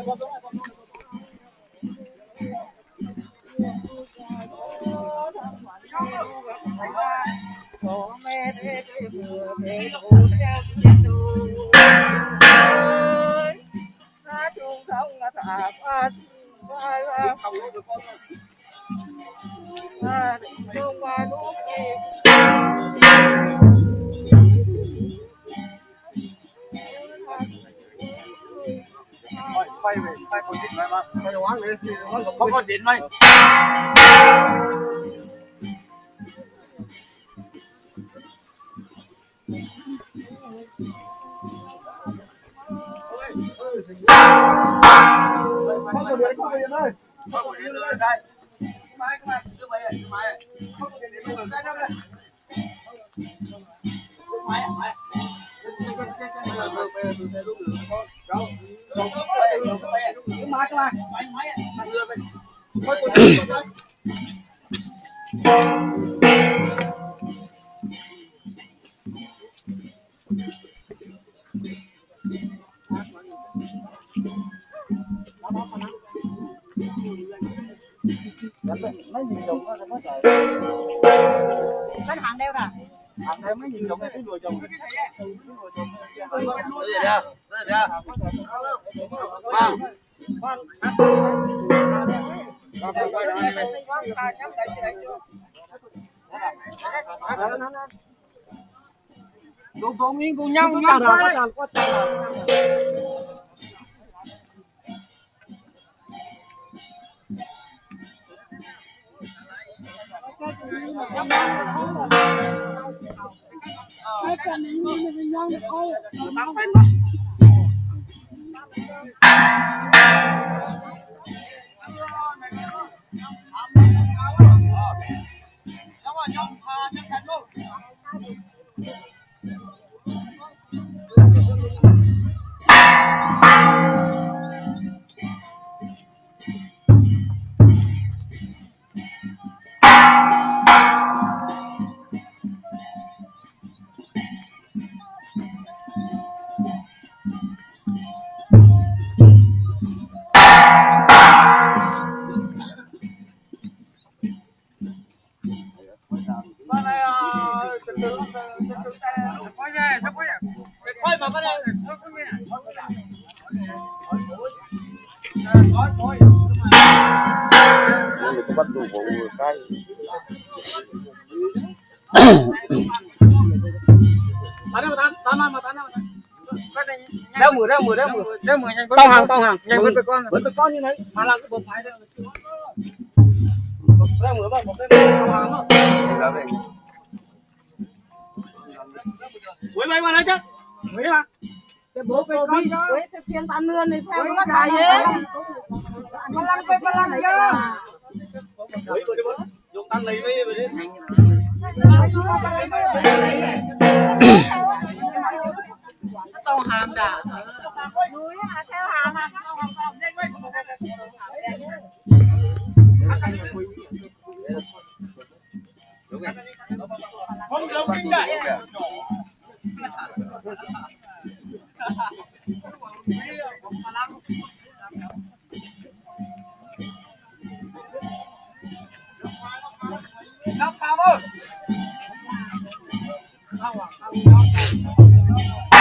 quay về quay con điện này mà quay quán này không có điện này không có điện ơi không có điện ơi đây mai các bạn cứ vậy mai không có điện đây đâu đây mai mai cái hàng đeo nè làm thêm mấy nghìn đồng cái đùi chồng cái cô miếng cô nhông quá bắt đủ vụ cái tao hàng nhanh vẫn con như thế mà làm cái bột phải ra mửa vào một cái tao hàng đó quấy bay mà đấy chứ quấy mà cái bố cái con quấy cái phiên tan lươn này theo nó đại hết mà lăn chứ dùng tan lấy với đấy tàu hàm đã núi theo hàm mà không giống kinh đại Không